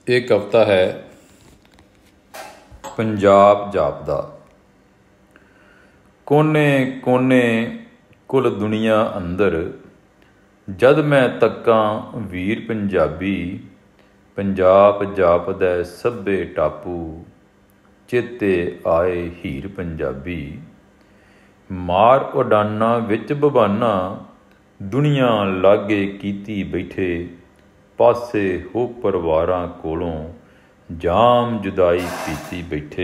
ਇਹ ਕਵਿਤਾ ਹੈ ਪੰਜਾਬ ਜਾਪਦਾ। ਕੋਨੇ ਕੋਨੇ ਕੁਲ ਦੁਨੀਆ ਅੰਦਰ, ਜਦ ਮੈਂ ਤੱਕਾਂ ਵੀਰ ਪੰਜਾਬੀ। ਪੰਜਾਬ ਜਾਪਦਾ ਸਭੇ ਟਾਪੂ, ਚੇਤੇ ਆਏ ਹੀਰ ਪੰਜਾਬੀ। ਮਾਰ ਉਡਾਨਾਂ ਵਿੱਚ ਬਬਾਨਾ, ਦੁਨੀਆ ਲਾਗੇ ਕੀਤੀ ਬੈਠੇ। ਪਾਸੇ ਹੋ ਪਰਿਵਾਰਾਂ ਕੋਲੋਂ, ਜਾਮ ਜੁਦਾਈ ਪੀਤੀ ਬੈਠੇ।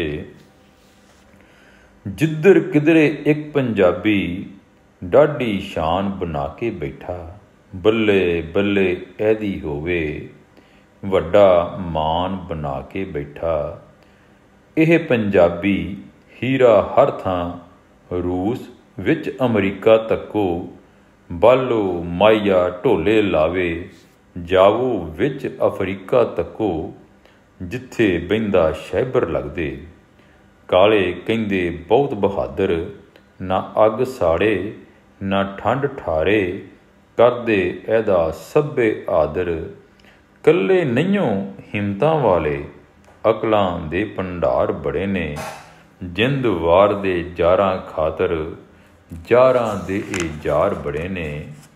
ਜਿੱਧਰ ਕਿਧਰੇ ਇੱਕ ਪੰਜਾਬੀ, ਡਾਢੀ ਸ਼ਾਨ ਬਣਾ ਕੇ ਬੈਠਾ। ਬੱਲੇ ਬੱਲੇ ਇਹਦੀ ਹੋਵੇ, ਵੱਡਾ ਮਾਣ ਬਣਾ ਕੇ ਬੈਠਾ। ਇਹ ਪੰਜਾਬੀ ਹੀਰਾ ਹਰ ਥਾਂ, ਰੂਸ ਵਿੱਚ ਅਮਰੀਕਾ ਤੱਕੋ। ਬਾਲੋ ਮਾਈਆ ਢੋਲੇ ਲਾਵੇ, ਜਾਵੋ ਵਿੱਚ ਅਫਰੀਕਾ ਤੱਕੋ। ਜਿੱਥੇ ਬਹਿੰਦਾ ਸ਼ੈਬਰ ਲੱਗਦੇ, ਕਾਲੇ ਕਹਿੰਦੇ ਬਹੁਤ ਬਹਾਦਰ। ਨਾ ਅੱਗ ਸਾੜੇ ਨਾ ਠੰਡ ਠਾਰੇ, ਕਰਦੇ ਇਹਦਾ ਸਭੇ ਆਦਰ। ਕੱਲੇ ਨਹੀਂਓ ਹਿੰਮਤਾਂ ਵਾਲੇ, ਅਕਲਾਂ ਦੇ ਭੰਡਾਰ ਬੜੇ ਨੇ। ਜਿੰਦ ਵਾਰ ਦੇ ਜਾਰਾਂ ਖਾਤਰ, ਜਾਰਾਂ ਦੇ ਇਹ ਜਾਰ ਬੜੇ ਨੇ।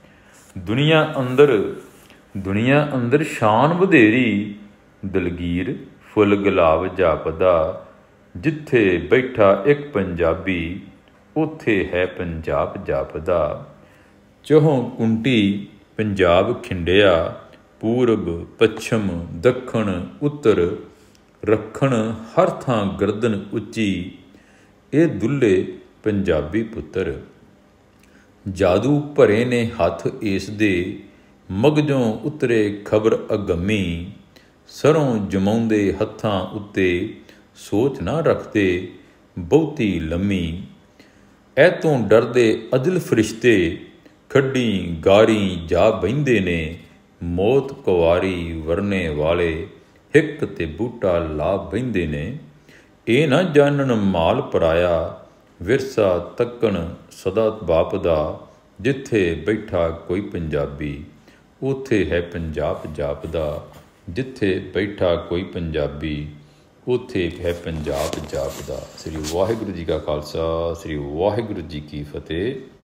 ਦੁਨੀਆ ਅੰਦਰ ਸ਼ਾਨ ਵਧੇਰੀ, ਦਲਗੀਰ ਫੁੱਲ ਗੁਲਾਬ ਜਾਪਦਾ। ਜਿੱਥੇ ਬੈਠਾ ਇੱਕ ਪੰਜਾਬੀ, ਉੱਥੇ ਹੈ ਪੰਜਾਬ ਜਾਪਦਾ। ਚਹੁੰ ਕੁੰਟੀ ਪੰਜਾਬ ਖਿੰਡਿਆ, ਪੂਰਬ ਪੱਛਮ ਦੱਖਣ ਉੱਤਰ। ਰੱਖਣ ਹਰ ਥਾਂ ਗਰਦਨ ਉੱਚੀ, ਇਹ ਦੁੱਲੇ ਪੰਜਾਬੀ ਪੁੱਤਰ। ਜਾਦੂ ਭਰੇ ਨੇ ਹੱਥ ਇਸ ਦੇ, ਮਗਜੋਂ ਉਤਰੇ ਖਬਰ ਅਗੰਮੀ। ਸਰੋਂ ਜਮਾਉਂਦੇ ਹੱਥਾਂ ਉੱਤੇ, ਸੋਚ ਨਾ ਰੱਖਦੇ ਬਹੁਤੀ ਲੰਮੀ। ਇਹ ਤੋਂ ਡਰਦੇ ਅਦਲ ਫਰਿਸ਼ਤੇ, ਖੱਡੀ ਗਾਰੀ ਜਾ ਬਹਿੰਦੇ ਨੇ। ਮੌਤ ਕੁਵਾਰੀ ਵਰਨੇ ਵਾਲੇ, ਹਿੱਕ ਤੇ ਬੂਟਾ ਲਾ ਬਹਿੰਦੇ ਨੇ। ਇਹ ਨਾ ਜਾਣਨ ਮਾਲ ਪਰਾਇਆ, ਵਿਰਸਾ ਤੱਕਣ ਸਦਾ ਬਾਪ ਦਾ। ਜਿੱਥੇ ਬੈਠਾ ਕੋਈ ਪੰਜਾਬੀ, ਉੱਥੇ ਹੈ ਪੰਜਾਬ ਜਾਪਦਾ। ਜਿੱਥੇ ਬੈਠਾ ਕੋਈ ਪੰਜਾਬੀ, ਉੱਥੇ ਹੈ ਪੰਜਾਬ ਜਾਪਦਾ। ਸ੍ਰੀ ਵਾਹਿਗੁਰੂ ਜੀ ਕਾ ਖਾਲਸਾ, ਸ੍ਰੀ ਵਾਹਿਗੁਰੂ ਜੀ ਕੀ ਫਤਿਹ।